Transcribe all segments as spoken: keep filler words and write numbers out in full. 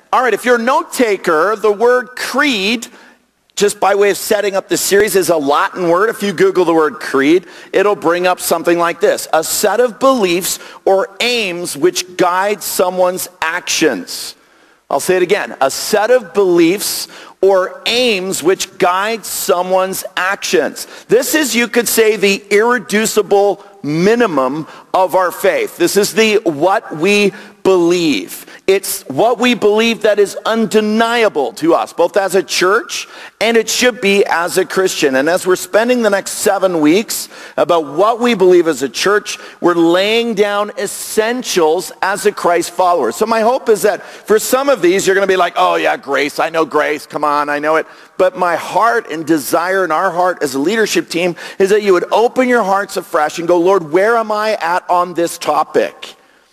All right, if you're a note taker, the word creed, just by way of setting up the series, is a Latin word. If you Google the word creed, it'll bring up something like this: a set of beliefs or aims which guide someone's actions. I'll say it again: a set of beliefs or aims which guide someone's actions. This is, you could say, the irreducible minimum of our faith. This is the what we believe. It's what we believe that is undeniable to us, both as a church and it should be as a Christian. And as we're spending the next seven weeks about what we believe as a church, we're laying down essentials as a Christ follower. So my hope is that for some of these, you're going to be like, oh yeah, grace, I know grace, come on, I know it. But my heart and desire in our heart as a leadership team is that you would open your hearts afresh and go, Lord, where am I at on this topic?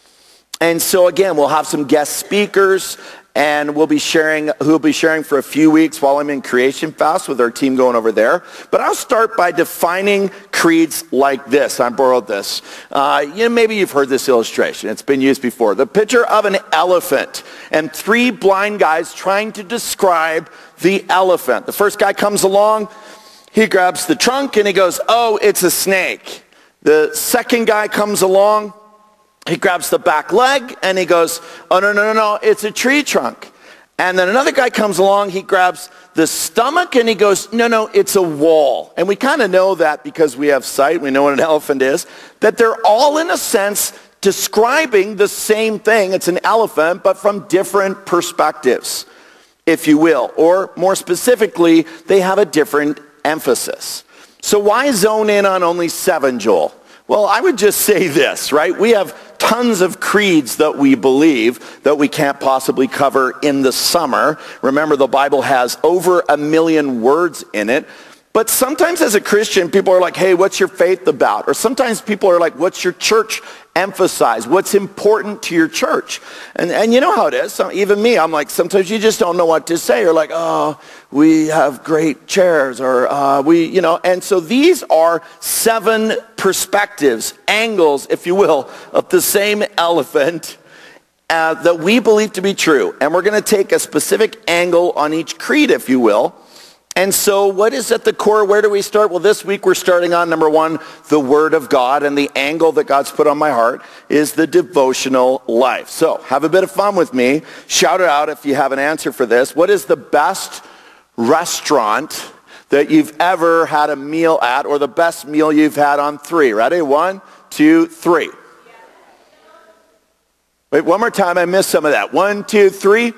And so again, we'll have some guest speakers, and we'll be sharing, who will be sharing for a few weeks while I'm in Creation Fast with our team going over there. But I'll start by defining creeds like this. I borrowed this. Uh, you know, maybe you've heard this illustration. It's been used before. The picture of an elephant and three blind guys trying to describe the elephant. The first guy comes along, he grabs the trunk and he goes, oh, it's a snake. The second guy comes along, he grabs the back leg and he goes, oh, no, no, no, no, it's a tree trunk. And then another guy comes along, he grabs the stomach and he goes, no, no, it's a wall. And we kind of know that because we have sight, we know what an elephant is, that they're all in a sense describing the same thing. It's an elephant, but from different perspectives, if you will. Or more specifically, they have a different emphasis. So why zone in on only seven, Joel? Well, I would just say this, right? We have tons of creeds that we believe that we can't possibly cover in the summer. Remember, the Bible has over a million words in it. But sometimes as a Christian, people are like, hey, what's your faith about? Or sometimes people are like, what's your church emphasize? What's important to your church? And, and you know how it is. So even me, I'm like, sometimes you just don't know what to say. You're like, oh, we have great chairs. Or uh, we, you know. And so these are seven perspectives, angles, if you will, of the same elephant uh, that we believe to be true. And we're going to take a specific angle on each creed, if you will. And so what is at the core? Where do we start? Well, this week we're starting on, number one, the Word of God. And the angle that God's put on my heart is the devotional life. So have a bit of fun with me. Shout it out if you have an answer for this. What is the best restaurant that you've ever had a meal at, or the best meal you've had on three? Ready? One, two, three. Wait, one more time. I missed some of that. One, two, three.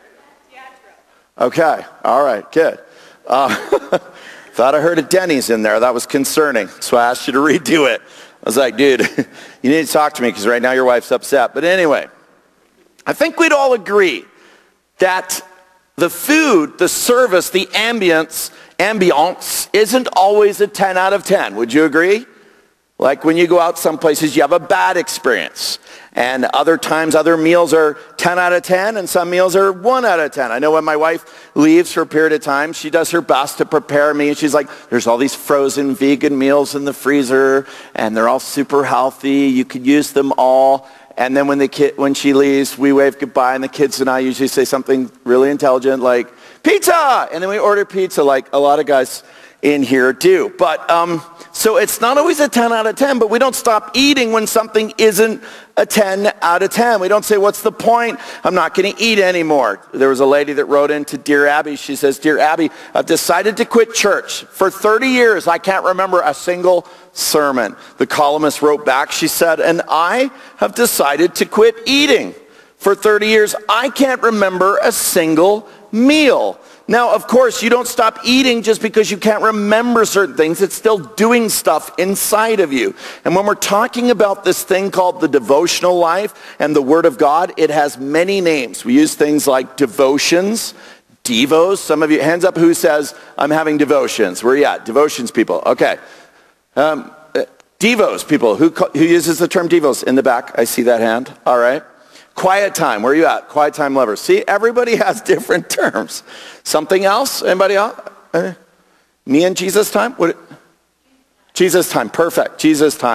Okay. All right. Good. Uh, thought I heard a Denny's in there. That was concerning. So I asked you to redo it. I was like, dude, you need to talk to me because right now your wife's upset. But anyway, I think we'd all agree that the food, the service, the ambience, ambiance isn't always a ten out of ten. Would you agree? Like when you go out some places, you have a bad experience. And other times, other meals are ten out of ten, and some meals are one out of ten. I know when my wife leaves for a period of time, she does her best to prepare me. And she's like, there's all these frozen vegan meals in the freezer, and they're all super healthy. You could use them all. And then when, the kid, when she leaves, we wave goodbye, and the kids and I usually say something really intelligent like, pizza! And then we order pizza like a lot of guys in here do. But um, so it's not always a ten out of ten, but we don't stop eating when something isn't a ten out of ten. We don't say, what's the point? I'm not going to eat anymore. There was a lady that wrote into Dear Abby. She says, Dear Abby, I've decided to quit church. For thirty years, I can't remember a single sermon. The columnist wrote back, she said, and I have decided to quit eating. For thirty years, I can't remember a single meal. Now, of course, you don't stop eating just because you can't remember certain things. It's still doing stuff inside of you. And when we're talking about this thing called the devotional life and the Word of God, it has many names. We use things like devotions, devos. Some of you, hands up who says, I'm having devotions. Where are you at? Devotions people. Okay. Um, devos people. Who, who uses the term devos? In the back. I see that hand. All right. Quiet time. Where are you at? Quiet time lovers. See, everybody has different terms. Something else? Anybody else? Uh, me and Jesus time? What? Jesus time. Perfect. Jesus time.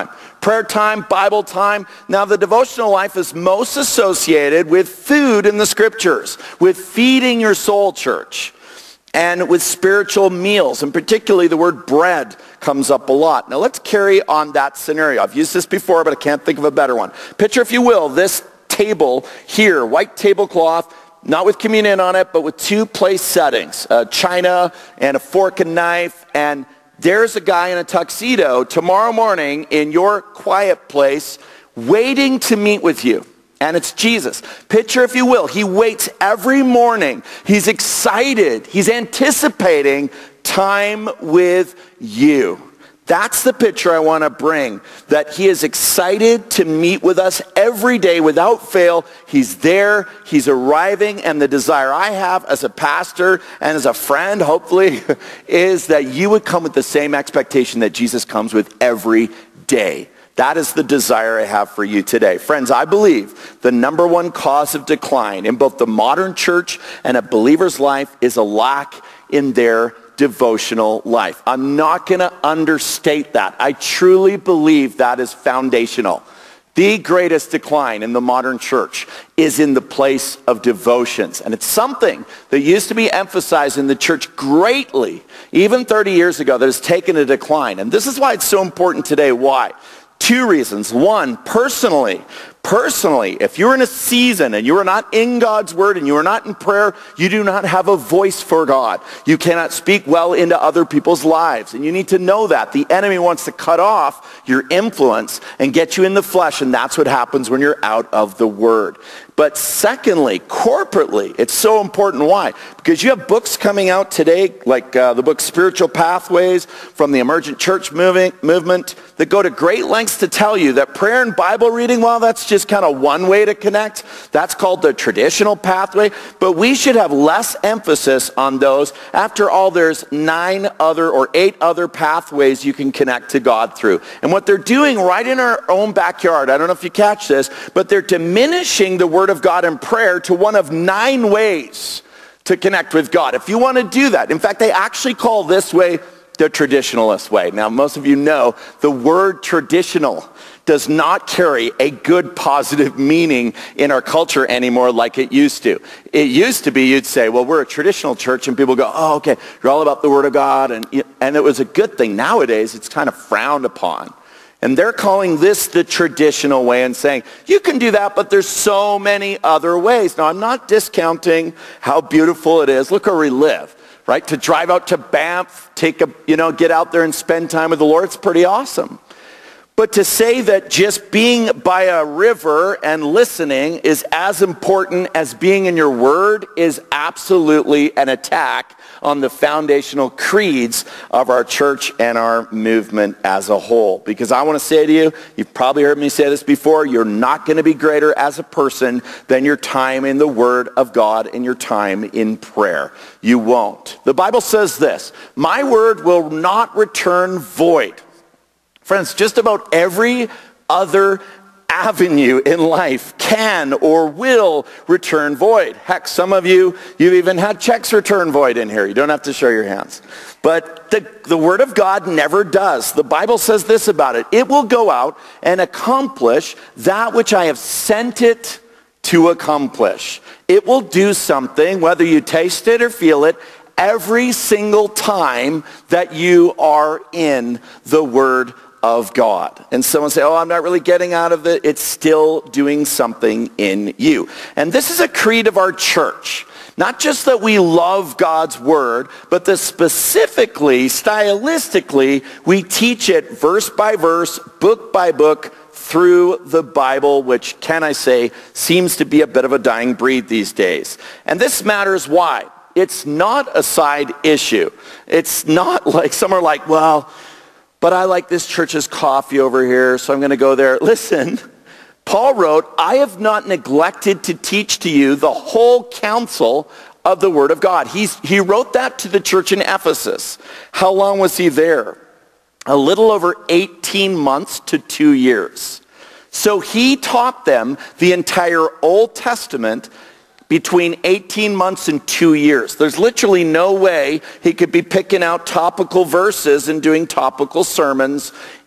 prayer time, Bible time. Now, the devotional life is most associated with food in the scriptures, with feeding your soul, church, and with spiritual meals, and particularly the word bread comes up a lot. Now let's carry on that scenario. I've used this before, but I can't think of a better one. Picture, if you will, this table here, white tablecloth, not with communion on it, but with two place settings, a china and a fork and knife, and there's a guy in a tuxedo tomorrow morning in your quiet place waiting to meet with you. And it's Jesus. Picture, if you will, he waits every morning. He's excited. He's anticipating time with you. That's the picture I want to bring, that he is excited to meet with us every day without fail. He's there. He's arriving. And the desire I have as a pastor and as a friend, hopefully, is that you would come with the same expectation that Jesus comes with every day. That is the desire I have for you today. Friends, I believe the number one cause of decline in both the modern church and a believer's life is a lack in their devotional life. I'm not going to understate that. I truly believe that is foundational. The greatest decline in the modern church is in the place of devotions. And it's something that used to be emphasized in the church greatly, even thirty years ago, that has taken a decline. And this is why it's so important today. Why? Two reasons. One, personally, personally, if you're in a season and you are not in God's word and you are not in prayer, you do not have a voice for God. You cannot speak well into other people's lives. And you need to know that. The enemy wants to cut off your influence and get you in the flesh, and that's what happens when you're out of the word. But secondly, corporately, it's so important. Why? Because you have books coming out today, like uh, the book Spiritual Pathways from the Emergent Church movement, movement, that go to great lengths to tell you that prayer and Bible reading, well, that's just kind of one way to connect. That's called the traditional pathway. But we should have less emphasis on those. After all, there's nine other or eight other pathways you can connect to God through. And what they're doing right in our own backyard, I don't know if you catch this, but they're diminishing the word of God in prayer to one of nine ways to connect with God. If you want to do that, in fact, they actually call this way the traditionalist way. Now, most of you know the word traditional does not carry a good positive meaning in our culture anymore like it used to. It used to be you'd say, well, we're a traditional church, and people go, oh, okay, you're all about the word of God, and, and it was a good thing. Nowadays, it's kind of frowned upon. And they're calling this the traditional way and saying, you can do that, but there's so many other ways. Now, I'm not discounting how beautiful it is. Look where we live, right? To drive out to Banff, take a, you know, get out there and spend time with the Lord, it's pretty awesome. But to say that just being by a river and listening is as important as being in your word is absolutely an attack on the foundational creeds of our church and our movement as a whole. Because I want to say to you, you've probably heard me say this before, you're not going to be greater as a person than your time in the word of God and your time in prayer. You won't. The Bible says this, my word will not return void. Friends, just about every other avenue in life can or will return void. Heck, some of you, you've even had checks return void in here. You don't have to show your hands. But the, the word of God never does. The Bible says this about it. It will go out and accomplish that which I have sent it to accomplish. It will do something, whether you taste it or feel it, every single time that you are in the word of God. And someone say, oh, I'm not really getting out of it. It's still doing something in you. And this is a creed of our church. Not just that we love God's word, but that specifically, stylistically, we teach it verse by verse, book by book, through the Bible, which, can I say, seems to be a bit of a dying breed these days. And this matters why? It's not a side issue. It's not like some are like, well, but I like this church's coffee over here, so I'm going to go there. Listen, Paul wrote, I have not neglected to teach to you the whole counsel of the word of God. He's, he wrote that to the church in Ephesus. How long was he there? A little over eighteen months to two years. So he taught them the entire Old Testament between eighteen months and two years. There's literally no way he could be picking out topical verses and doing topical sermons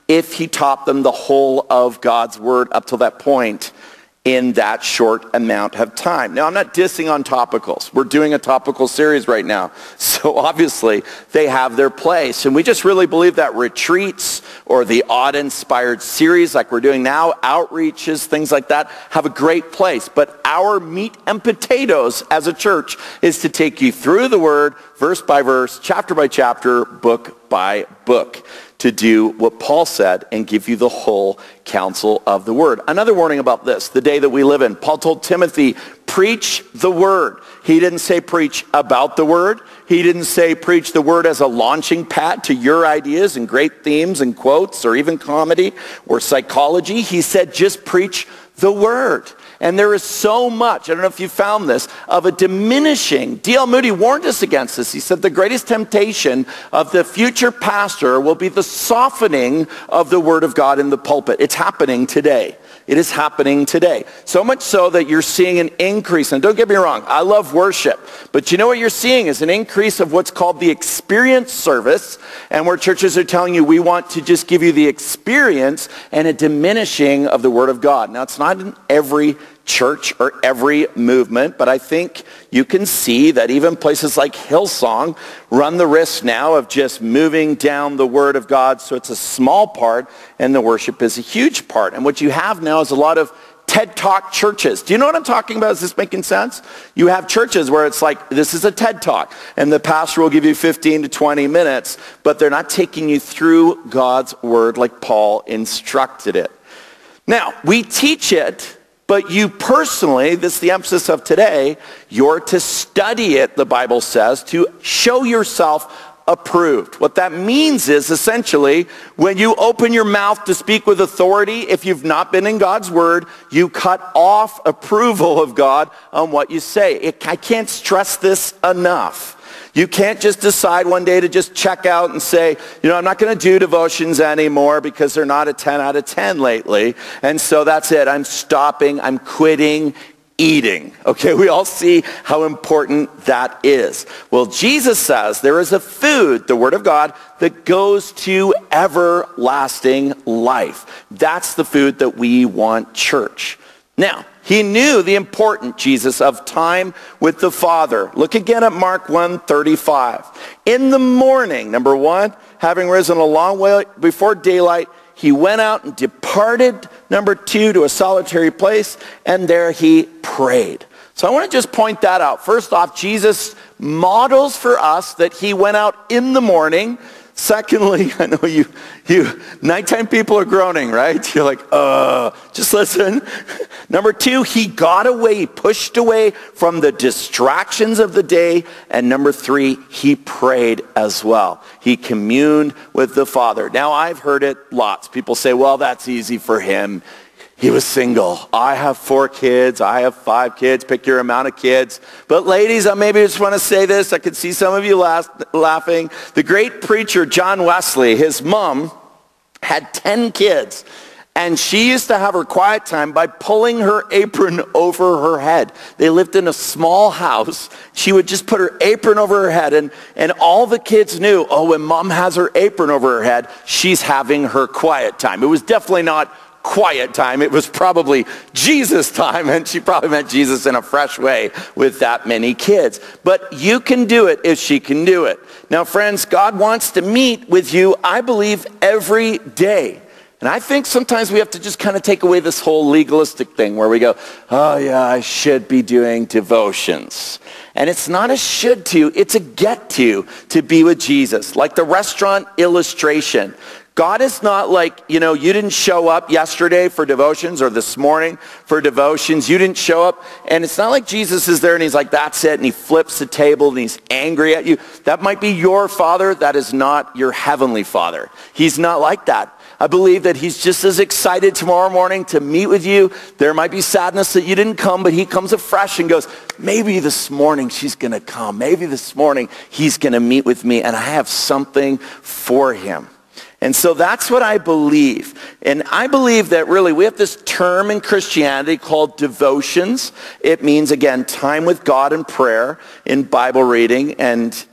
if he taught them the whole of God's word up till that point in that short amount of time. Now, I'm not dissing on topicals. We're doing a topical series right now. So obviously, they have their place. And we just really believe that retreats or the odd-inspired series like we're doing now, outreaches, things like that, have a great place. But our meat and potatoes as a church is to take you through the word, verse by verse, chapter by chapter, book by book, to do what Paul said and give you the whole counsel of the word. Another warning about this, the day that we live in. Paul told Timothy, preach the word. He didn't say preach about the word. He didn't say preach the word as a launching pad to your ideas and great themes and quotes or even comedy or psychology. He said just preach the word. And there is so much, I don't know if you found this, of a diminishing. D L Moody warned us against this. He said the greatest temptation of the future pastor will be the softening of the word of God in the pulpit. It's happening today. It is happening today. So much so that you're seeing an increase. And don't get me wrong, I love worship. But you know what you're seeing is an increase of what's called the experience service, and where churches are telling you we want to just give you the experience, and a diminishing of the word of God. Now, it's not in every church or every movement, but I think you can see that even places like Hillsong run the risk now of just moving down the word of God, so it's a small part and the worship is a huge part. And what you have now is a lot of TED Talk churches. Do you know what I'm talking about? Is this making sense? You have churches where it's like, this is a TED Talk, and the pastor will give you fifteen to twenty minutes, but they're not taking you through God's word like Paul instructed it. Now, we teach it, but you personally, this is the emphasis of today, you're to study it, the Bible says, to show yourself approved. What that means is essentially when you open your mouth to speak with authority, if you've not been in God's word, you cut off approval of God on what you say. It, I can't stress this enough. You can't just decide one day to just check out and say, you know, I'm not going to do devotions anymore because they're not a ten out of ten lately. And so that's it. I'm stopping. I'm quitting eating. Okay, we all see how important that is. Well, Jesus says there is a food, the word of God, that goes to everlasting life. That's the food that we want, church. Now, he knew the important, Jesus, of time with the Father. Look again at Mark one thirty-five. In the morning, number one, having risen a long way before daylight, he went out and departed, number two, to a solitary place, and there he prayed. So I want to just point that out. First off, Jesus models for us that he went out in the morning. Secondly, I know you, you nighttime people are groaning, right? You're like, uh, just listen. Number two, he got away, he pushed away from the distractions of the day. And number three, he prayed as well. He communed with the Father. Now, I've heard it lots. People say, well, that's easy for him. He was single. I have four kids. I have five kids. Pick your amount of kids. But ladies, I maybe just want to say this. I could see some of you laugh, laughing. The great preacher John Wesley, his mom had ten kids. And she used to have her quiet time by pulling her apron over her head. They lived in a small house. She would just put her apron over her head. And, and all the kids knew, oh, when mom has her apron over her head, she's having her quiet time. It was definitely not quiet time. It was probably Jesus time, and she probably meant Jesus in a fresh way with that many kids. But you can do it if she can do it. Now, friends, God wants to meet with you, I believe, every day. And I think sometimes we have to just kind of take away this whole legalistic thing where we go, oh yeah, I should be doing devotions. And it's not a should to, it's a get to, to be with Jesus. Like the restaurant illustration. God is not like, you know, you didn't show up yesterday for devotions or this morning for devotions. You didn't show up. And it's not like Jesus is there and he's like, that's it. And he flips the table and he's angry at you. That might be your Father. That is not your heavenly Father. He's not like that. I believe that he's just as excited tomorrow morning to meet with you. There might be sadness that you didn't come, but he comes afresh and goes, maybe this morning she's going to come. Maybe this morning he's going to meet with me and I have something for him. And so that's what I believe. And I believe that really we have this term in Christianity called devotions. It means, again, time with God in prayer, in Bible reading, and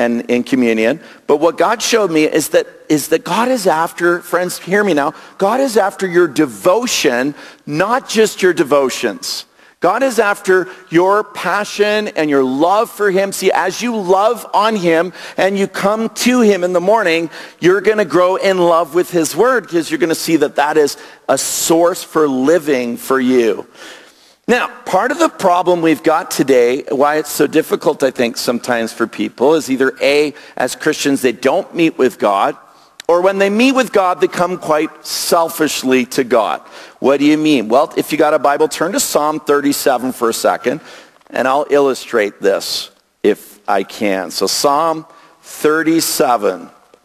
and in communion. But what God showed me is that is that God is after, friends, hear me now, God is after your devotion, not just your devotions. God is after your passion and your love for him. See, as you love on him and you come to him in the morning, you're going to grow in love with his word because you're going to see that that is a source for living for you. Now, part of the problem we've got today, why it's so difficult, I think, sometimes for people is either A, as Christians, they don't meet with God, or when they meet with God, they come quite selfishly to God. What do you mean? Well, if you got a Bible, turn to Psalm thirty-seven for a second, and I'll illustrate this if I can. So Psalm thirty-seven.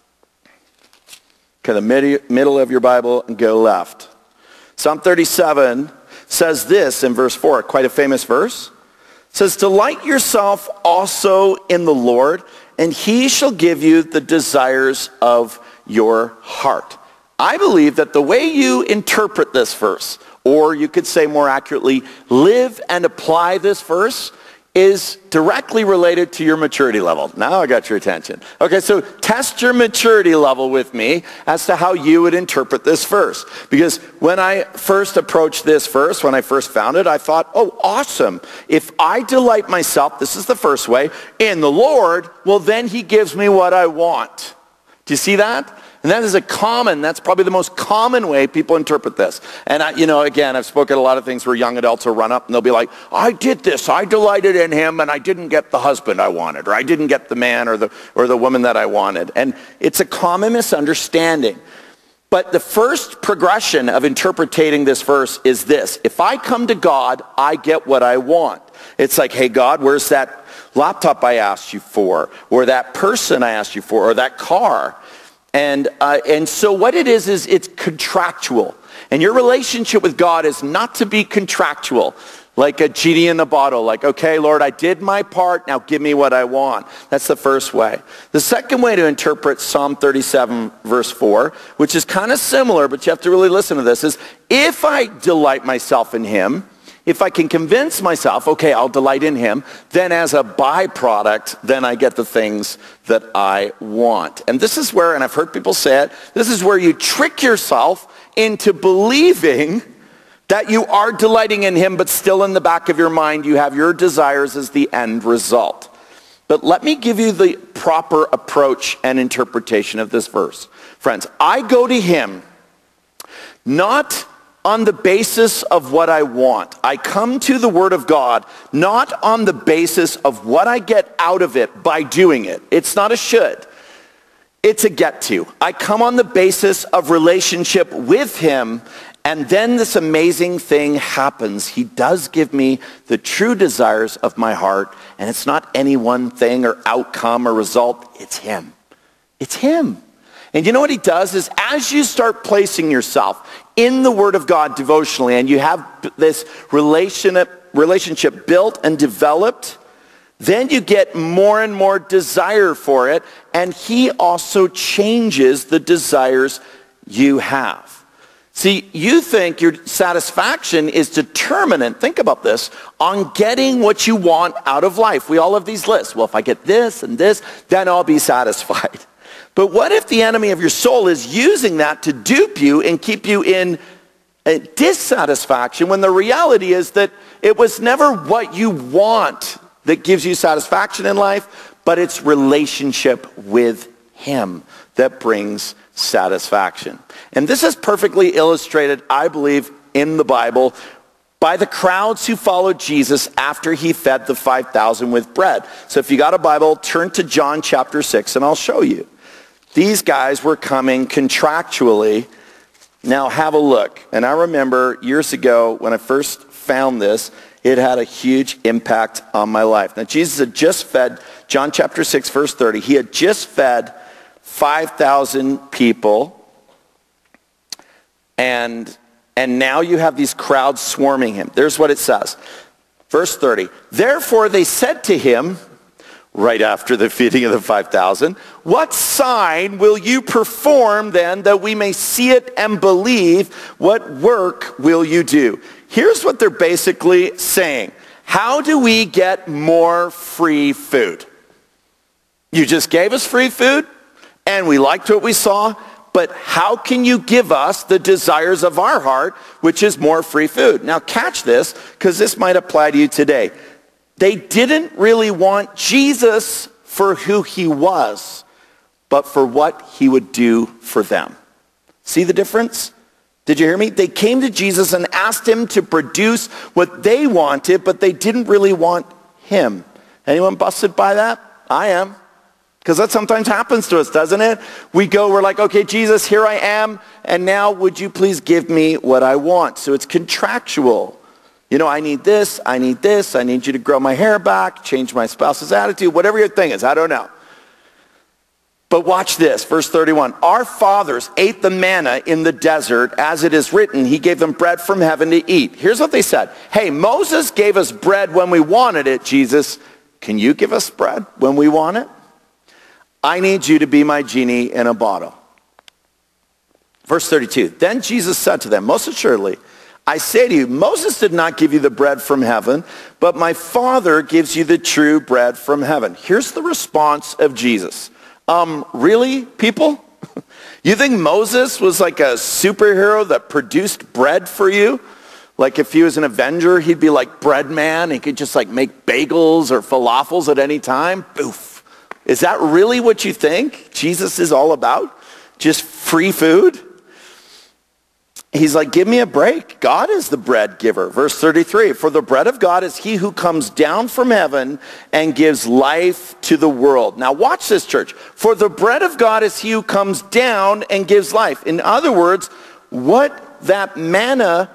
Okay, the mid- middle of your Bible and go left. Psalm thirty-seven says this in verse four, quite a famous verse. It says, delight yourself also in the Lord, and he shall give you the desires of your heart. I believe that the way you interpret this verse, or you could say more accurately, live and apply this verse, is directly related to your maturity level. Now I got your attention. Okay, so test your maturity level with me as to how you would interpret this verse. Because when I first approached this verse, when I first found it, I thought, oh, awesome. If I delight myself, this is the first way, in the Lord, well, then he gives me what I want. Do you see that? And that is a common, that's probably the most common way people interpret this. And, I, you know, again, I've spoken at a lot of things where young adults will run up and they'll be like, I did this, I delighted in him, and I didn't get the husband I wanted, or I didn't get the man or the, or the woman that I wanted. And it's a common misunderstanding. But the first progression of interpreting this verse is this. If I come to God, I get what I want. It's like, hey, God, where's that laptop I asked you for, or that person I asked you for, or that car? And, uh, and so what it is, is it's contractual. And your relationship with God is not to be contractual, like a genie in a bottle. Like, okay, Lord, I did my part, now give me what I want. That's the first way. The second way to interpret Psalm thirty-seven, verse four, which is kind of similar, but you have to really listen to this, is if I delight myself in him, if I can convince myself, okay, I'll delight in him, then as a byproduct, then I get the things that I want. And this is where, and I've heard people say it, this is where you trick yourself into believing that you are delighting in him, but still in the back of your mind, you have your desires as the end result. But let me give you the proper approach and interpretation of this verse. Friends, I go to him not on the basis of what I want. I come to the Word of God not on the basis of what I get out of it by doing it. It's not a should. It's a get to. I come on the basis of relationship with him, and then this amazing thing happens. He does give me the true desires of my heart, and it's not any one thing or outcome or result. It's him. It's him. And you know what he does is as you start placing yourself in the Word of God devotionally, and you have this relationship, relationship built and developed, then you get more and more desire for it, and he also changes the desires you have. See, you think your satisfaction is determinant, think about this, on getting what you want out of life. We all have these lists. Well, if I get this and this, then I'll be satisfied. But what if the enemy of your soul is using that to dupe you and keep you in a dissatisfaction, when the reality is that it was never what you want that gives you satisfaction in life, but it's relationship with him that brings satisfaction. And this is perfectly illustrated, I believe, in the Bible by the crowds who followed Jesus after he fed the five thousand with bread. So if you got a Bible, turn to John chapter six and I'll show you. These guys were coming contractually. Now have a look. And I remember years ago when I first found this, it had a huge impact on my life. Now Jesus had just fed, John chapter six verse thirty, he had just fed five thousand people. And, and now you have these crowds swarming him. There's what it says. Verse thirty, therefore they said to him, right after the feeding of the five thousand, what sign will you perform then that we may see it and believe? What work will you do? Here's what they're basically saying. How do we get more free food? You just gave us free food, and we liked what we saw, but how can you give us the desires of our heart, which is more free food? Now catch this, because this might apply to you today. They didn't really want Jesus for who he was, but for what he would do for them. See the difference? Did you hear me? They came to Jesus and asked him to produce what they wanted, but they didn't really want him. Anyone busted by that? I am. Because that sometimes happens to us, doesn't it? We go, we're like, okay, Jesus, here I am, and now would you please give me what I want? So it's contractual. You know, I need this, I need this, I need you to grow my hair back, change my spouse's attitude, whatever your thing is, I don't know. But watch this, verse thirty-one. Our fathers ate the manna in the desert, as it is written, he gave them bread from heaven to eat. Here's what they said. Hey, Moses gave us bread when we wanted it, Jesus. Can you give us bread when we want it? I need you to be my genie in a bottle. Verse thirty-two. Then Jesus said to them, most assuredly, I say to you, Moses did not give you the bread from heaven, but my Father gives you the true bread from heaven. Here's the response of Jesus. Um, really, people? You think Moses was like a superhero that produced bread for you? Like if he was an Avenger, he'd be like bread man. He could just like make bagels or falafels at any time. Boof. Is that really what you think Jesus is all about? Just free food? He's like, give me a break. God is the bread giver. Verse thirty-three, for the bread of God is he who comes down from heaven and gives life to the world. Now watch this, church. For the bread of God is he who comes down and gives life. In other words, what that manna,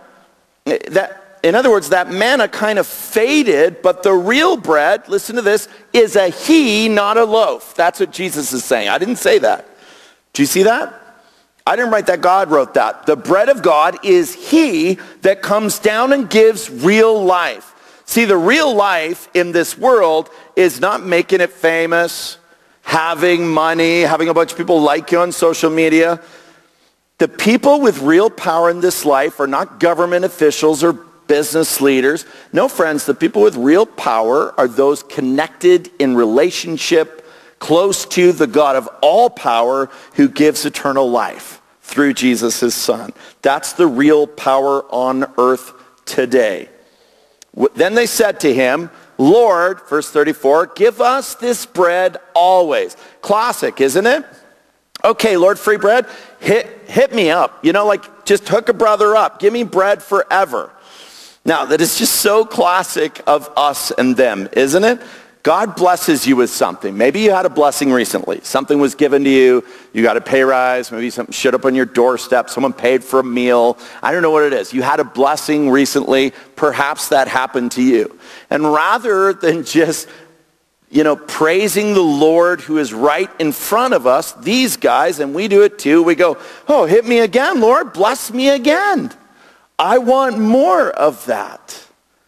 that in other words, that manna kind of faded, but the real bread, listen to this, is a he, not a loaf. That's what Jesus is saying. I didn't say that. Do you see that? I didn't write that. God wrote that. The bread of God is he that comes down and gives real life. See, the real life in this world is not making it famous, having money, having a bunch of people like you on social media. The people with real power in this life are not government officials or business leaders. No, friends, the people with real power are those connected in relationship close to the God of all power who gives eternal life through Jesus, his son. That's the real power on earth today. Then they said to him, Lord, verse thirty-four, give us this bread always. Classic, isn't it? Okay, Lord, free bread, hit, hit me up. You know, like just hook a brother up. Give me bread forever. Now, that is just so classic of us and them, isn't it? God blesses you with something. Maybe you had a blessing recently. Something was given to you. You got a pay rise. Maybe something showed up on your doorstep. Someone paid for a meal. I don't know what it is. You had a blessing recently. Perhaps that happened to you. And rather than just, you know, praising the Lord who is right in front of us, these guys, and we do it too, we go, oh, hit me again, Lord. Bless me again. I want more of that.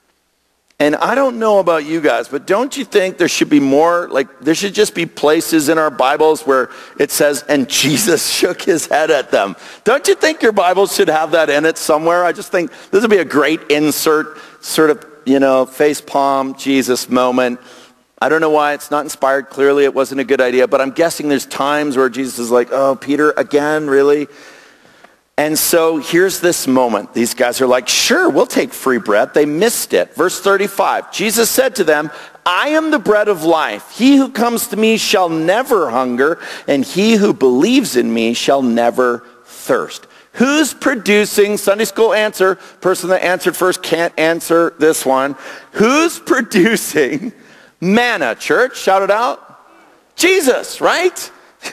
And I don't know about you guys, but don't you think there should be more, like there should just be places in our Bibles where it says, and Jesus shook his head at them. Don't you think your Bible should have that in it somewhere? I just think this would be a great insert, sort of, you know, face palm, Jesus moment. I don't know why it's not inspired. Clearly it wasn't a good idea, but I'm guessing there's times where Jesus is like, oh, Peter, again, really? And so here's this moment. These guys are like, sure, we'll take free bread. They missed it. Verse thirty-five, Jesus said to them, I am the bread of life. He who comes to me shall never hunger, and he who believes in me shall never thirst. Who's producing, Sunday school answer, person that answered first can't answer this one. Who's producing manna, church? Shout it out. Jesus, right?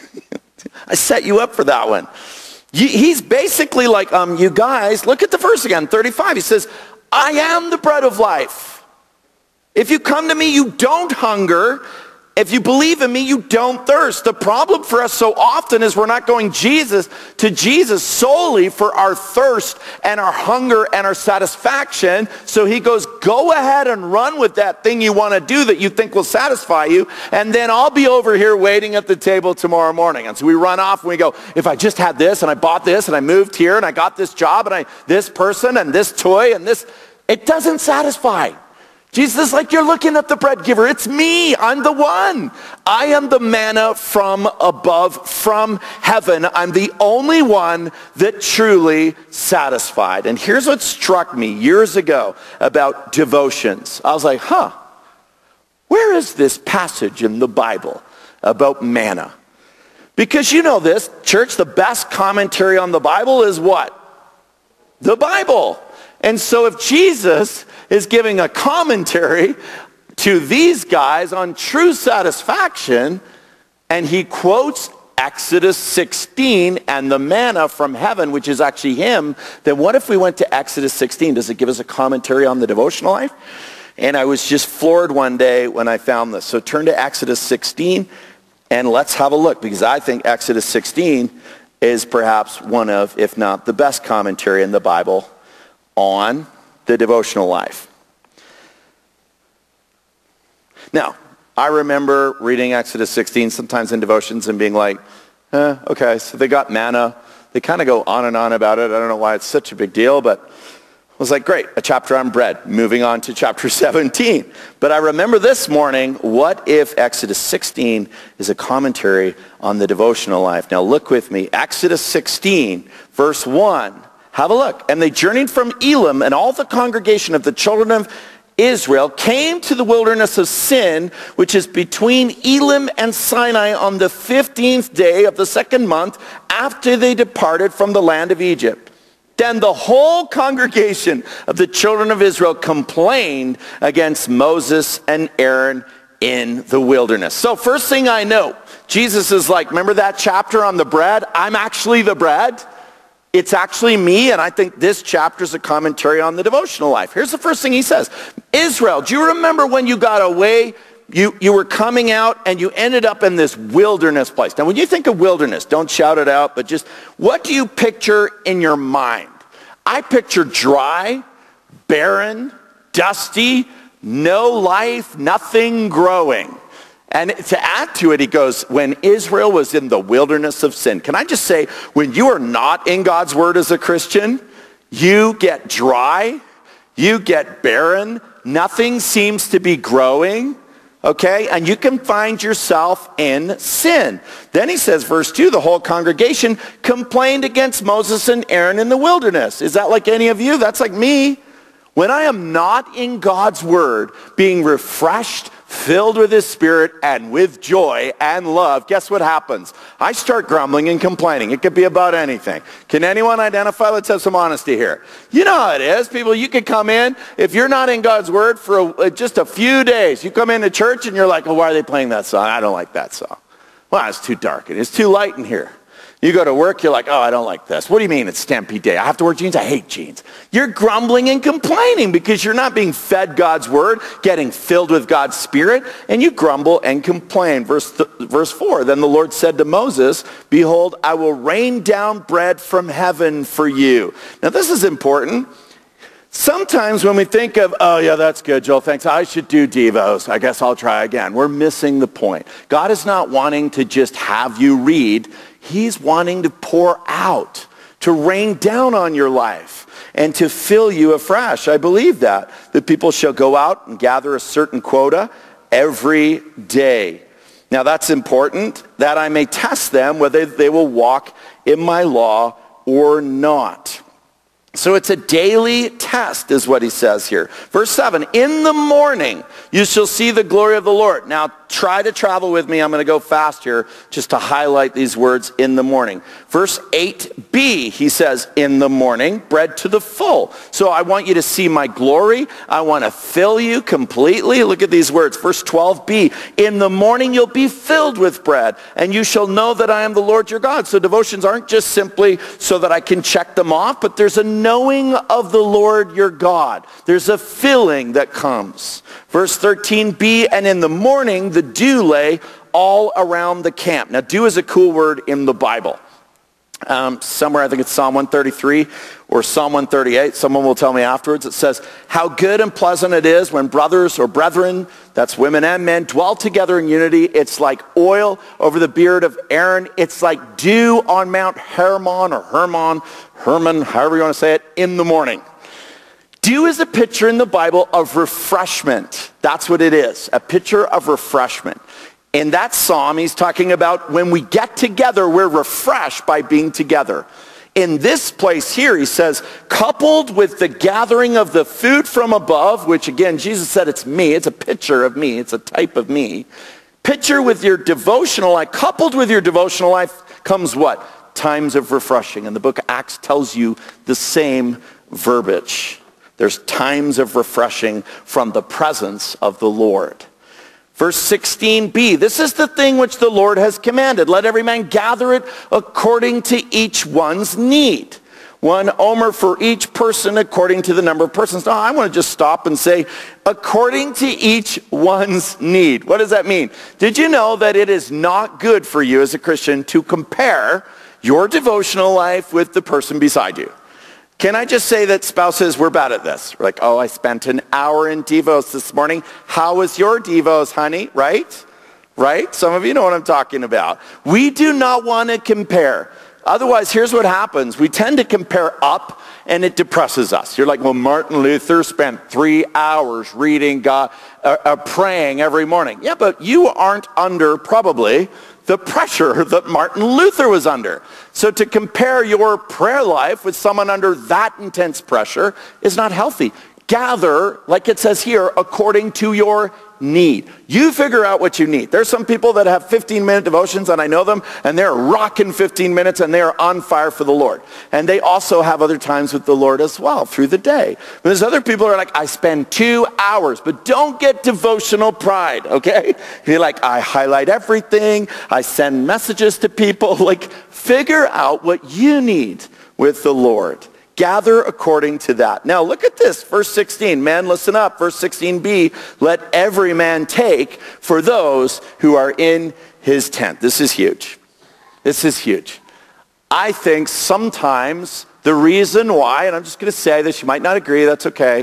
I set you up for that one. He's basically like, um, you guys, look at the verse again, thirty-five. He says, I am the bread of life. If you come to me, you don't hunger. If you believe in me, you don't thirst. The problem for us so often is we're not going Jesus to Jesus solely for our thirst and our hunger and our satisfaction. So he goes, go ahead and run with that thing you want to do that you think will satisfy you. And then I'll be over here waiting at the table tomorrow morning. And so we run off and we go, if I just had this and I bought this and I moved here and I got this job and I this person and this toy and this, it doesn't satisfy. Jesus is like, you're looking at the bread giver. It's me. I'm the one. I am the manna from above, from heaven. I'm the only one that truly satisfied. And here's what struck me years ago about devotions. I was like, huh, where is this passage in the Bible about manna? Because you know this, church, the best commentary on the Bible is what? The Bible. And so if Jesus is giving a commentary to these guys on true satisfaction, and he quotes Exodus sixteen and the manna from heaven, which is actually him, then what if we went to Exodus sixteen? Does it give us a commentary on the devotional life? And I was just floored one day when I found this. So turn to Exodus sixteen and let's have a look, because I think Exodus sixteen is perhaps one of, if not the best commentary in the Bible on the devotional life. Now, I remember reading Exodus sixteen sometimes in devotions and being like, eh, okay, so they got manna. They kind of go on and on about it. I don't know why it's such a big deal, but I was like, great, a chapter on bread. Moving on to chapter seventeen. But I remember this morning, what if Exodus sixteen is a commentary on the devotional life? Now look with me. Exodus sixteen, verse one. Have a look. And they journeyed from Elim, and all the congregation of the children of Israel came to the wilderness of Sin, which is between Elim and Sinai, on the fifteenth day of the second month after they departed from the land of Egypt. Then the whole congregation of the children of Israel complained against Moses and Aaron in the wilderness. So first thing I know, Jesus is like, remember that chapter on the bread? I'm actually the bread. It's actually me, and I think this chapter is a commentary on the devotional life. Here's the first thing he says. Israel, do you remember when you got away, you, you were coming out, and you ended up in this wilderness place? Now, when you think of wilderness, don't shout it out, but just, what do you picture in your mind? I picture dry, barren, dusty, no life, nothing growing. And to add to it, he goes, when Israel was in the wilderness of sin. Can I just say, when you are not in God's word as a Christian, you get dry, you get barren, nothing seems to be growing, okay? And you can find yourself in sin. Then he says, verse two, the whole congregation complained against Moses and Aaron in the wilderness. Is that like any of you? That's like me. When I am not in God's word, being refreshed, filled with his spirit, and with joy and love, guess what happens? I start grumbling and complaining. It could be about anything. Can anyone identify? Let's have some honesty here. You know how it is. People, you could come in, if you're not in God's word for a, just a few days, you come into church and you're like, oh, why are they playing that song? I don't like that song. Well, it's too dark and it's too light in here. You go to work, you're like, oh, I don't like this. What do you mean it's Stampede Day? I have to wear jeans? I hate jeans. You're grumbling and complaining because you're not being fed God's word, getting filled with God's spirit, and you grumble and complain. Verse, th- verse four, then the Lord said to Moses, behold, I will rain down bread from heaven for you. Now this is important. Sometimes when we think of, oh yeah, that's good, Joel, thanks, I should do devos, I guess I'll try again. We're missing the point. God is not wanting to just have you read. He's wanting to pour out, to rain down on your life, and to fill you afresh. I believe that. The people shall go out and gather a certain quota every day. Now that's important, that I may test them whether they will walk in my law or not. So it's a daily test is what he says here. Verse seven, in the morning you shall see the glory of the Lord. Now try to travel with me. I'm going to go fast here just to highlight these words, in the morning. Verse eight b, he says, in the morning, bread to the full. So I want you to see my glory. I want to fill you completely. Look at these words. Verse twelve b, in the morning you'll be filled with bread, and you shall know that I am the Lord your God. So devotions aren't just simply so that I can check them off, but there's a knowing of the Lord your God. There's a filling that comes. Verse thirteen b, and in the morning the dew lay all around the camp. Now dew is a cool word in the Bible. Um, somewhere, I think it's Psalm one thirty-three or Psalm one thirty-eight. Someone will tell me afterwards. It says, how good and pleasant it is when brothers or brethren, that's women and men, dwell together in unity. It's like oil over the beard of Aaron. It's like dew on Mount Hermon or Hermon, Hermon, however you want to say it, in the morning. Dew is a picture in the Bible of refreshment. That's what it is, a picture of refreshment. In that psalm, he's talking about when we get together, we're refreshed by being together. In this place here, he says, coupled with the gathering of the food from above, which again, Jesus said it's me, it's a picture of me, it's a type of me. Picture with your devotional life, coupled with your devotional life comes what? Times of refreshing. And the book of Acts tells you the same verbiage. There's times of refreshing from the presence of the Lord. Verse sixteen b, this is the thing which the Lord has commanded. Let every man gather it according to each one's need. One omer for each person according to the number of persons. Now, I want to just stop and say, according to each one's need. What does that mean? Did you know that it is not good for you as a Christian to compare your devotional life with the person beside you? Can I just say that spouses, we're bad at this. We're like, oh, I spent an hour in Devos this morning. How was your Devos, honey? Right? Right? Some of you know what I'm talking about. We do not want to compare. Otherwise, here's what happens. We tend to compare up, and it depresses us. You're like, well, Martin Luther spent three hours reading God, uh, uh, praying every morning. Yeah, but you aren't under, probably, the pressure that Martin Luther was under. So to compare your prayer life with someone under that intense pressure is not healthy. Gather, like it says here, according to your need. You figure out what you need. There's some people that have fifteen minute devotions, and I know them, and they're rocking fifteen minutes, and they are on fire for the Lord. And they also have other times with the Lord as well through the day. But there's other people who are like, I spend two hours, but don't get devotional pride, okay? You're like, I highlight everything. I send messages to people. Like, figure out what you need with the Lord. Gather according to that. Now look at this, verse sixteen. Man, listen up. Verse sixteen b, let every man take for those who are in his tent. This is huge. This is huge. I think sometimes the reason why, and I'm just going to say this, you might not agree, that's okay.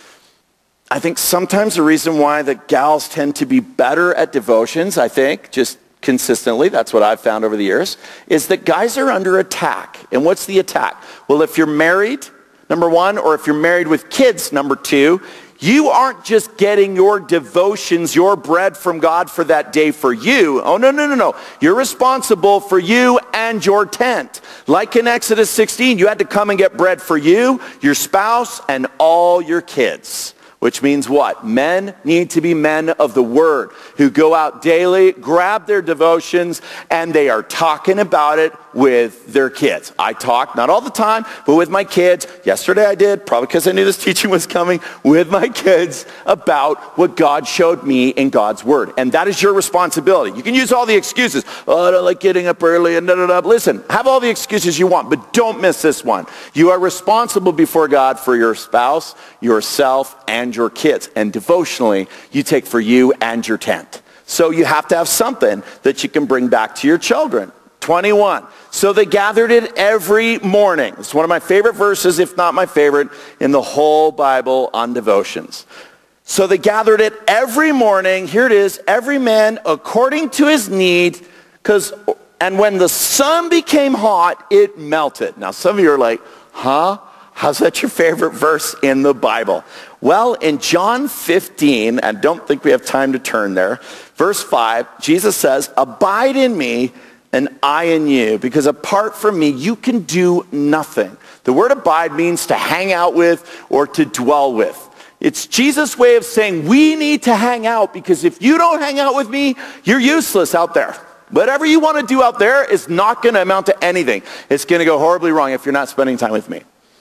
I think sometimes the reason why the gals tend to be better at devotions, I think, just consistently, that's what I've found over the years, is that guys are under attack. And what's the attack? Well, if you're married, number one, or if you're married with kids, number two, you aren't just getting your devotions, your bread from God for that day for you. Oh, no, no, no, no. You're responsible for you and your tent. Like in Exodus sixteen, you had to come and get bread for you, your spouse, and all your kids. Which means what? Men need to be men of the word who go out daily, grab their devotions, and they are talking about it with their kids. I talk, not all the time, but with my kids. Yesterday I did, probably because I knew this teaching was coming, with my kids about what God showed me in God's word. And that is your responsibility. You can use all the excuses. Oh, I don't like getting up early and da da da. Listen, have all the excuses you want, but don't miss this one. You are responsible before God for your spouse, yourself, and your kids. And devotionally, you take for you and your tent. So you have to have something that you can bring back to your children. twenty-one. So they gathered it every morning. It's one of my favorite verses, if not my favorite, in the whole Bible on devotions. So they gathered it every morning. Here it is. Every man according to his need. Because, and when the sun became hot, it melted. Now some of you are like, huh? How's that your favorite verse in the Bible? Well, in John fifteen, and don't think we have time to turn there, verse five, Jesus says, abide in me and I in you, because apart from me, you can do nothing. The word abide means to hang out with or to dwell with. It's Jesus' way of saying we need to hang out, because if you don't hang out with me, you're useless out there. Whatever you want to do out there is not going to amount to anything. It's going to go horribly wrong if you're not spending time with me.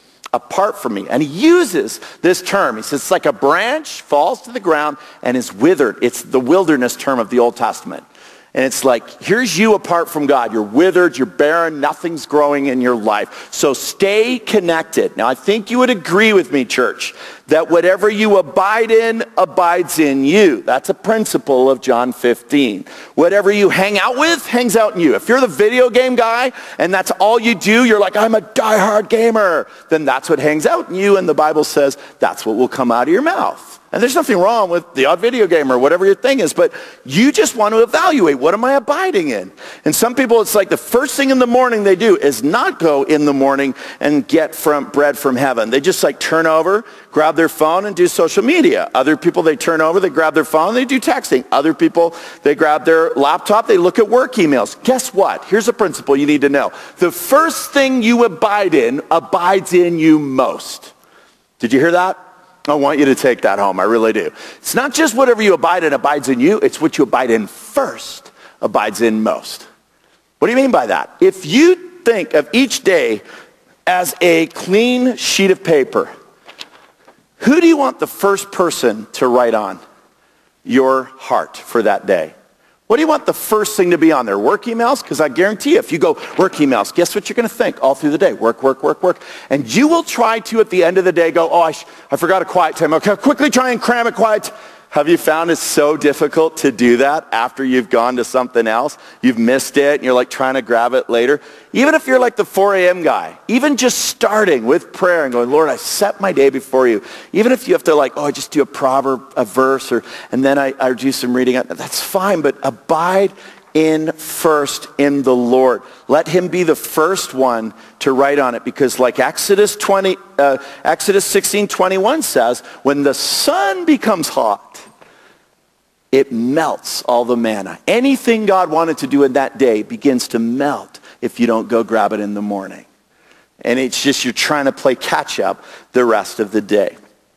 Apart from me. And he uses this term. He says it's like a branch falls to the ground and is withered. It's the wilderness term of the Old Testament. And it's like, here's you apart from God. You're withered, you're barren, nothing's growing in your life. So stay connected. Now, I think you would agree with me, church, that whatever you abide in abides in you. That's a principle of John fifteen. Whatever you hang out with hangs out in you. If you're the video game guy and that's all you do, you're like, I'm a diehard gamer, then that's what hangs out in you, and the Bible says that's what will come out of your mouth. And there's nothing wrong with the odd video game or whatever your thing is, but you just want to evaluate, what am I abiding in? And some people, it's like the first thing in the morning they do is not go in the morning and get from bread from heaven. They just like turn over, grab their phone and do social media. Other people, they turn over, they grab their phone, they do texting. Other people, they grab their laptop, they look at work emails. Guess what? Here's a principle you need to know. The first thing you abide in abides in you most. Did you hear that? I want you to take that home. I really do. It's not just whatever you abide in abides in you. It's what you abide in first abides in most. What do you mean by that? If you think of each day as a clean sheet of paper, who do you want the first person to write on? Your heart for that day. What do you want the first thing to be on there? Work emails? Because I guarantee you, if you go work emails, guess what you're going to think all through the day? Work, work, work, work. And you will try to, at the end of the day, go, oh, I, sh- I forgot a quiet time. Okay, quickly try and cram a quiet time. Have you found it's so difficult to do that after you've gone to something else? You've missed it, and you're like trying to grab it later. Even if you're like the four a.m. guy, even just starting with prayer and going, Lord, I set my day before you. Even if you have to like, oh, I just do a proverb, a verse, or and then I, I do some reading. That's fine, but abide in first in the Lord. Let him be the first one to write on it, because like Exodus twenty, uh, Exodus sixteen twenty-one says, when the sun becomes hot, it melts all the manna. Anything God wanted to do in that day begins to melt if you don't go grab it in the morning. And it's just you're trying to play catch up the rest of the day.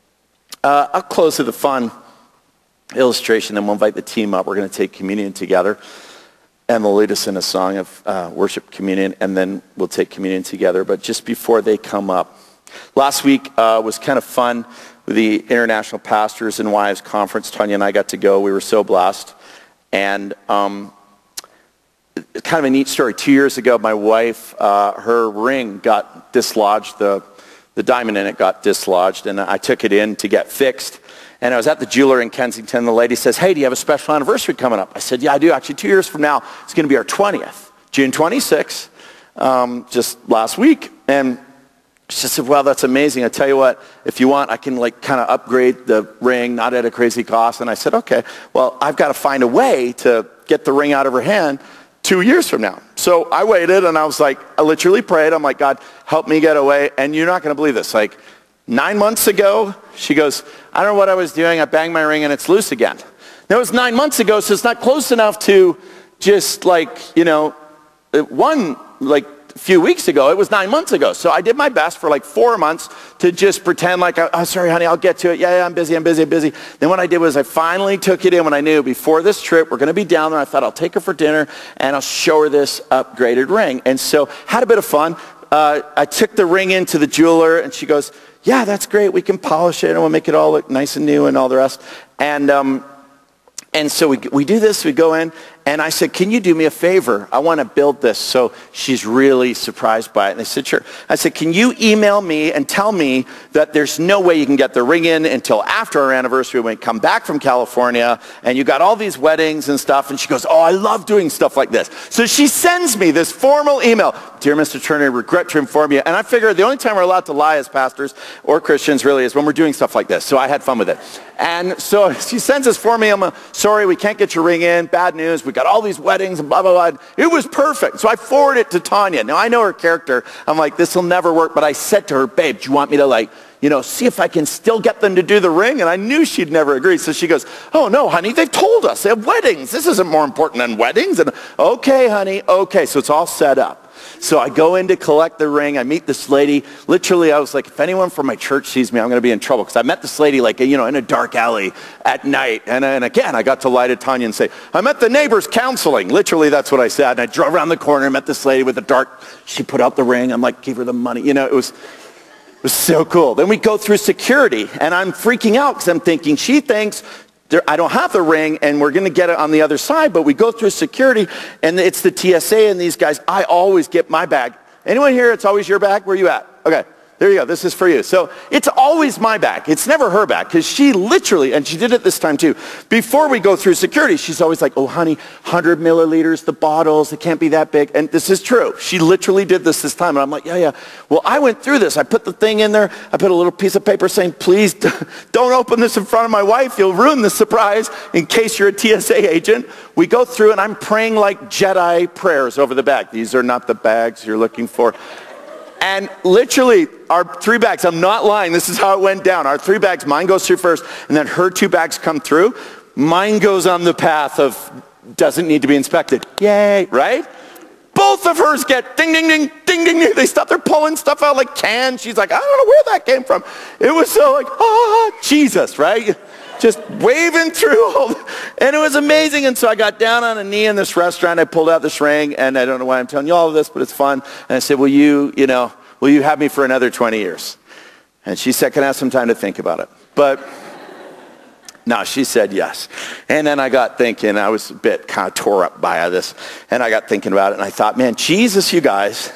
Uh, I'll close with a fun illustration, then we'll invite the team up. We're going to take communion together. And they'll lead us in a song of uh, worship communion, and then we'll take communion together. But just before they come up, last week uh, was kind of fun with the International Pastors and Wives Conference. Tanya and I got to go. We were so blessed. And um, it's kind of a neat story. Two years ago, my wife, uh, her ring got dislodged. The, the diamond in it got dislodged, and I took it in to get fixed. And I was at the jeweler in Kensington. The lady says, hey, do you have a special anniversary coming up? I said, yeah, I do. Actually, two years from now, it's going to be our twentieth, June twenty-sixth, um, just last week. And she said, well, that's amazing. I tell you what, if you want, I can like kind of upgrade the ring, not at a crazy cost. And I said, okay, well, I've got to find a way to get the ring out of her hand two years from now. So I waited, and I was like, I literally prayed. I'm like, God, help me get away. And you're not going to believe this. Like, Nine months ago, she goes, I don't know what I was doing. I banged my ring and it's loose again. That was nine months ago, so it's not close enough to just like, you know, one, like a few weeks ago. It was nine months ago. So I did my best for like four months to just pretend like, oh, sorry, honey, I'll get to it. Yeah, yeah, I'm busy, I'm busy, I'm busy. Then what I did was I finally took it in when I knew before this trip, we're going to be down there. I thought I'll take her for dinner and I'll show her this upgraded ring. And so had a bit of fun. Uh, I took the ring into the jeweler, and she goes, yeah, that's great. We can polish it and we'll make it all look nice and new and all the rest. And um, and so we we do this. We go in, and I said, can you do me a favor? I want to build this. So she's really surprised by it. And they said, sure. I said, can you email me and tell me that there's no way you can get the ring in until after our anniversary when we come back from California, and you got all these weddings and stuff. And she goes, oh, I love doing stuff like this. So she sends me this formal email. Dear Mister Turner, regret to inform you. And I figure the only time we're allowed to lie as pastors or Christians really is when we're doing stuff like this. So I had fun with it. And so she sends us formal email. Sorry, we can't get your ring in. Bad news. We got all these weddings and blah, blah, blah. It was perfect. So I forwarded it to Tanya. Now, I know her character. I'm like, this will never work. But I said to her, babe, do you want me to like, you know, see if I can still get them to do the ring? And I knew she'd never agree. So she goes, oh, no, honey, they've told us. They have weddings. This isn't more important than weddings. And okay, honey, okay. So it's all set up. So I go in to collect the ring. I meet this lady. Literally, I was like, if anyone from my church sees me, I'm going to be in trouble. Because I met this lady, like, you know, in a dark alley at night. And, and again, I got to lie to Tanya and say, I'm at the neighbor's counseling. Literally, that's what I said. And I drove around the corner and met this lady with the dark. She put out the ring. I'm like, gave her the money. You know, it was, it was so cool. Then we go through security. And I'm freaking out because I'm thinking, she thinks There, I don't have the ring, and we're going to get it on the other side, but we go through security, and it's the T S A and these guys. I always get my bag. Anyone here, it's always your bag? Where are you at? Okay. There you go. This is for you. So it's always my bag. It's never her bag because she literally, and she did it this time too, before we go through security, she's always like, oh, honey, one hundred milliliters, the bottles, it can't be that big. And this is true. She literally did this this time. And I'm like, yeah, yeah. Well, I went through this. I put the thing in there. I put a little piece of paper saying, please don't open this in front of my wife. You'll ruin the surprise in case you're a T S A agent. We go through and I'm praying like Jedi prayers over the bag. These are not the bags you're looking for. And literally, our three bags, I'm not lying, this is how it went down. Our three bags, mine goes through first, and then her two bags come through. Mine goes on the path of doesn't need to be inspected. Yay, right? Both of hers get ding, ding, ding, ding, ding, ding. They stop, they're pulling stuff out like cans. She's like, I don't know where that came from. It was so like, ah, Jesus, right? Just waving through all the, and it was amazing. And so I got down on a knee in this restaurant. I pulled out this ring, and I don't know why I'm telling you all of this, but it's fun. And I said, will you, you know, will you have me for another twenty years? And she said, can I have some time to think about it? But no, she said yes. And then I got thinking, I was a bit kind of tore up by this, and I got thinking about it, and I thought, man, Jesus, you guys,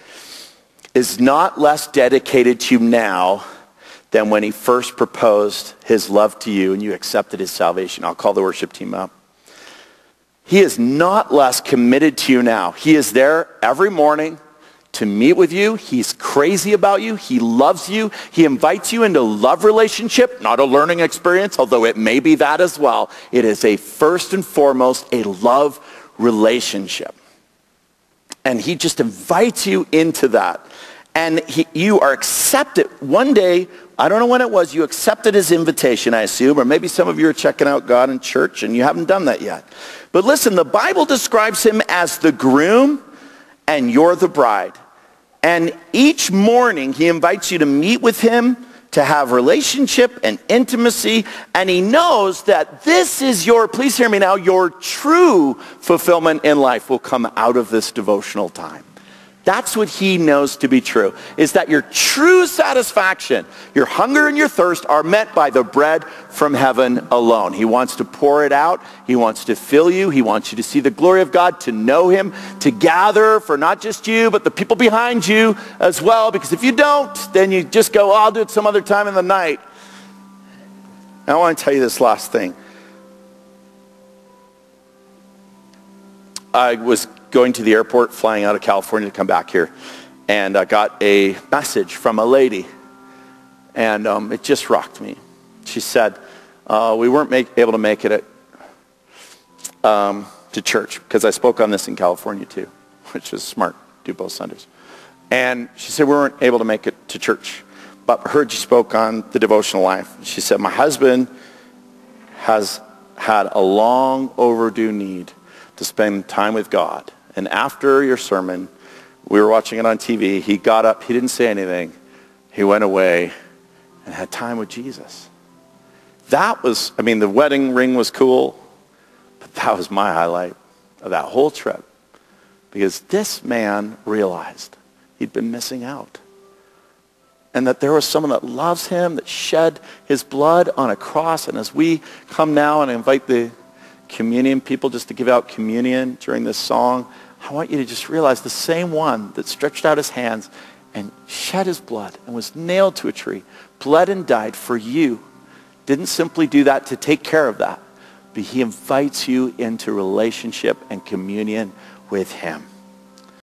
is not less dedicated to you now than when he first proposed his love to you and you accepted his salvation. I'll call the worship team up. He is not less committed to you now. He is there every morning to meet with you. He's crazy about you. He loves you. He invites you into love relationship, not a learning experience, although it may be that as well. It is a first and foremost a love relationship. And he just invites you into that. And he, you are accepted. One day, I don't know when it was, you accepted his invitation, I assume, or maybe some of you are checking out God in church and you haven't done that yet. But listen, the Bible describes him as the groom and you're the bride. And each morning he invites you to meet with him, to have relationship and intimacy, and he knows that this is your, please hear me now, your true fulfillment in life will come out of this devotional time. That's what he knows to be true, is that your true satisfaction, your hunger and your thirst are met by the bread from heaven alone. He wants to pour it out. He wants to fill you. He wants you to see the glory of God, to know him, to gather for not just you, but the people behind you as well. Because if you don't, then you just go, oh, I'll do it some other time in the night. Now I want to tell you this last thing. I was going to the airport, flying out of California to come back here, and I got a message from a lady, and um, it just rocked me. She said, uh, we weren't make, able to make it at, um, to church, because I spoke on this in California too, which was smart, do both Sundays. And she said, we weren't able to make it to church, but heard you spoke on the devotional life. She said, my husband has had a long overdue need to spend time with God. And after your sermon, we were watching it on T V, he got up, he didn't say anything. He went away and had time with Jesus. That was, I mean, the wedding ring was cool, but that was my highlight of that whole trip. Because this man realized he'd been missing out. And that there was someone that loves him, that shed his blood on a cross. And as we come now and invite the communion people just to give out communion during this song, I want you to just realize the same one that stretched out his hands and shed his blood and was nailed to a tree, bled and died for you, didn't simply do that to take care of that, but he invites you into relationship and communion with him.